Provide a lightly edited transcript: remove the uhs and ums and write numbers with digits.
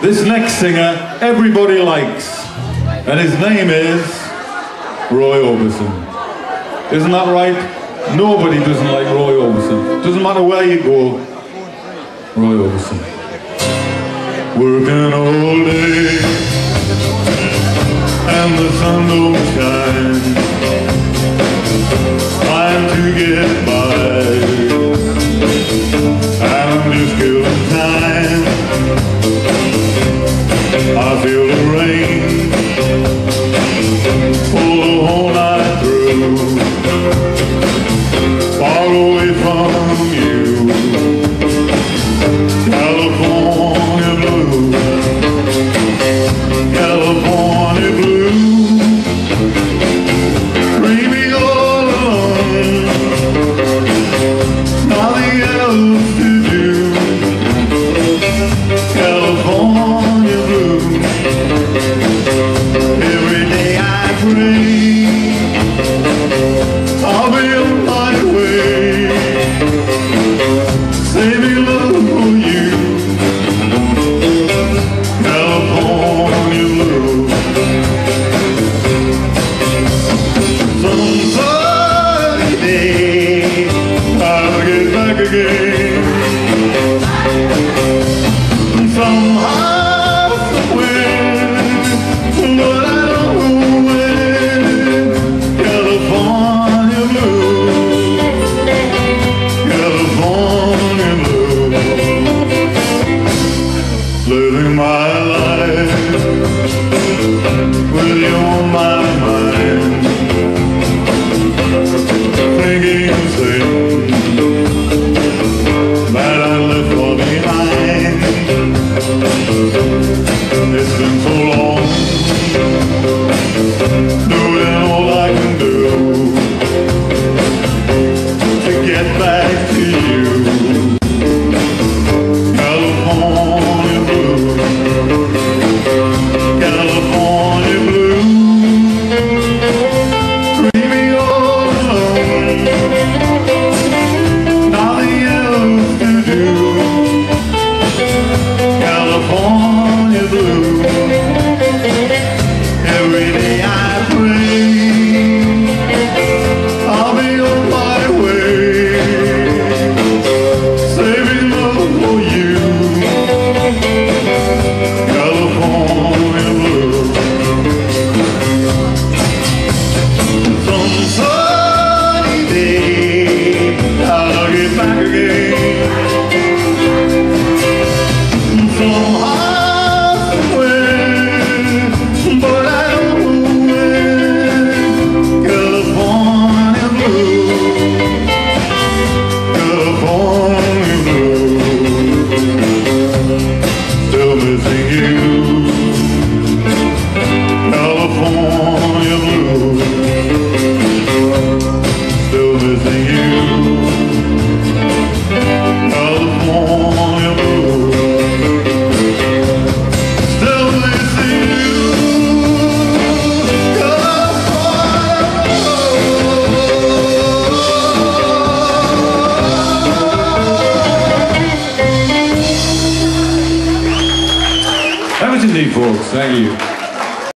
This next singer, everybody likes, and his name is Roy Orbison. Isn't that right? Nobody doesn't like Roy Orbison. Doesn't matter where you go, Roy Orbison. Working all day, and the sun don't shine, trying to get by, and I'm just killing time. I feel the rain pull the whole night through, far away from you, California blue, California blue, dreaming all alone, nothing else to do, California blue. Every day I pray I'll be on my way, saving love for you, California blue. Some sunny day I'll get back again, somehow, somewhere, but I don't know when. California blue, California blue, living my life with you on my mind, thinking the same that I left far behind. It's been so long, doing all I can do to get back to you, California blue, California blue, dreaming all alone, nothing else to do, California blue. Every day I pray I'll be on my way, saving love for you, California blue. Some sunny day I'll get back again, somehow, somewhere, but I don't know when. California blue, California blue, still missing you, California blue, still missing you, California blue. That was indeed, folks. Thank you.